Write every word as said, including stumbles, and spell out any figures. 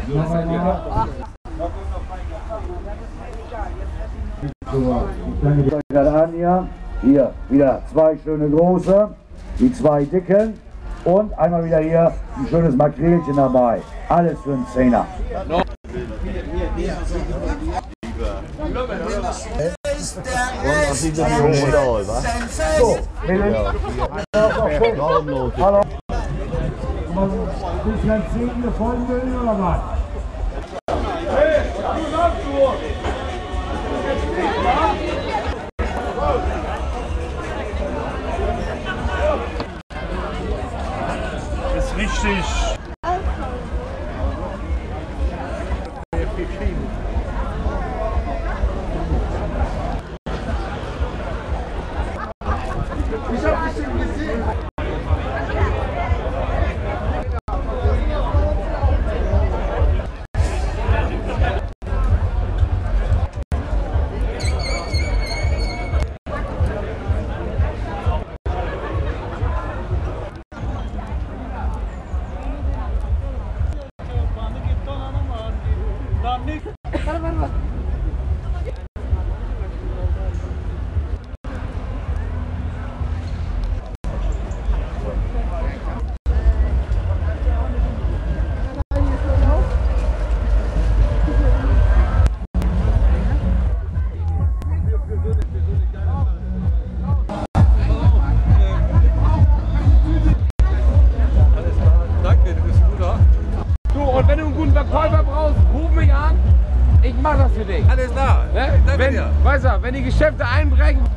Ich danke euch gerade an hier. Hier wieder zwei schöne große, die zwei dicken und einmal wieder hier ein schönes Makrelchen dabei. Alles für einen Zehner. Ist der Rest So, hallo. Bist du ein Zehn gefunden oder was? Ist richtig. Ich hab dich schon gesehen. Und wenn du einen guten Verkäufer brauchst, ruf mich an. Ich mach das für dich. Alles klar. Ne? Danke Wenn, dir. weißt du, wenn die Geschäfte einbrechen,